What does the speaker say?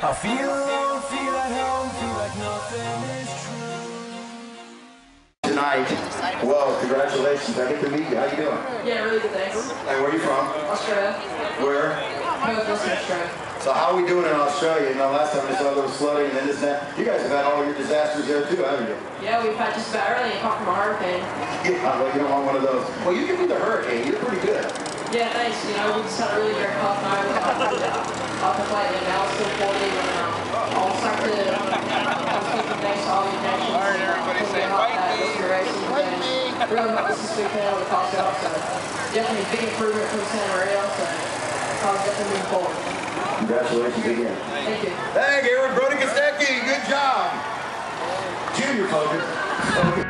I feel alone, feel at home, feel like nothing is true. Tonight, well, congratulations. I get to meet you. How you doing? Yeah, really good, thanks. Hey, where are you from? Australia. Where? Perth, Western Australia. So how are we doing in Australia? You know, last time I saw a little flooding and then this and that. You guys have had all your disasters there too, haven't you? Yeah, we've had just about everything apart from a hurricane. Yeah, well, you don't want one of those. Well, you can be the hurricane. You're pretty good. Yeah, thanks. You know, we just had a really very tough night. Off the flight, and now it's still 40. And I'll start to thanks to all your connections. All right, everybody say, fight me. Fight me. Really hope this weekend with the cost out. So definitely a big improvement from Santa Maria. So I was definitely moving forward. Congratulations again. Thank you. Hey, Garrett, Brody Kostecki, good job. Junior focus.